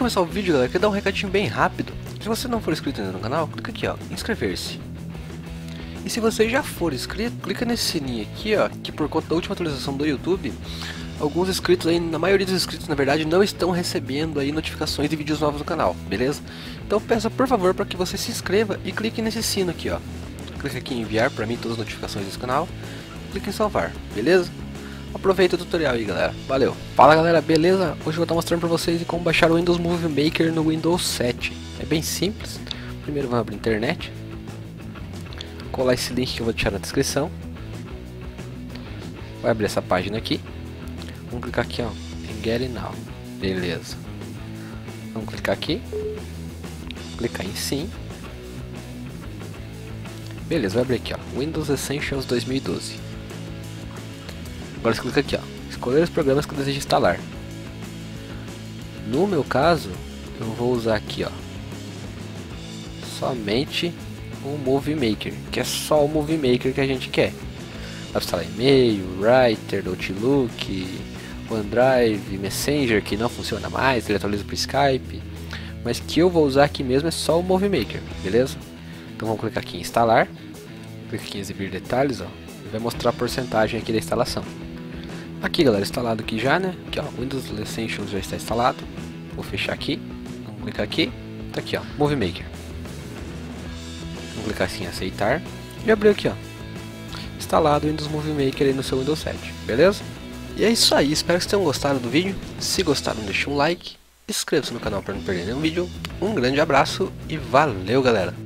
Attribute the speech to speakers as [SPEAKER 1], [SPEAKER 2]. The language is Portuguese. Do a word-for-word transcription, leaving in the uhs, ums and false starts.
[SPEAKER 1] começar o vídeo, galera, eu quero dar um recadinho bem rápido. Se você não for inscrito ainda no canal, clica aqui, ó, inscrever-se. E se você já for inscrito, clica nesse sininho aqui, ó, que por conta da última atualização do YouTube, alguns inscritos aí, na maioria dos inscritos, na verdade, não estão recebendo aí notificações de vídeos novos no canal, beleza? Então peço por favor para que você se inscreva e clique nesse sino aqui, ó. Clica aqui em enviar para mim todas as notificações desse canal, clique em salvar, beleza? Aproveita o tutorial aí, galera. Valeu. Fala, galera, beleza? Hoje eu vou estar mostrando para vocês como baixar o Windows Movie Maker no Windows sete. É bem simples. Primeiro vamos abrir a internet, colar esse link que eu vou deixar na descrição. Vai abrir essa página aqui. Vamos clicar aqui, ó, em Get It Now. Beleza. Vamos clicar aqui. Clicar em Sim. Beleza, vai abrir aqui, ó, Windows Essentials dois mil e doze. Agora você clica aqui, ó, escolher os programas que eu desejo instalar. No meu caso, eu vou usar aqui, ó, somente o Movie Maker, que é só o Movie Maker que a gente quer. Dá para instalar e-mail, Writer, Outlook, OneDrive, Messenger, que não funciona mais, ele atualiza para Skype, mas que eu vou usar aqui mesmo é só o Movie Maker, beleza? Então vamos clicar aqui em instalar, clica aqui em exibir detalhes, ó, e vai mostrar a porcentagem aqui da instalação. Aqui, galera, instalado aqui já, né? Aqui, ó, Windows Essentials já está instalado. Vou fechar aqui, vamos clicar aqui, tá aqui, ó, Movie Maker. Vamos clicar assim em aceitar e abriu aqui, ó, instalado o Windows Movie Maker aí no seu Windows sete, beleza? E é isso aí, espero que vocês tenham gostado do vídeo. Se gostaram, deixa um like, inscreva-se no canal para não perder nenhum vídeo. Um grande abraço e valeu, galera!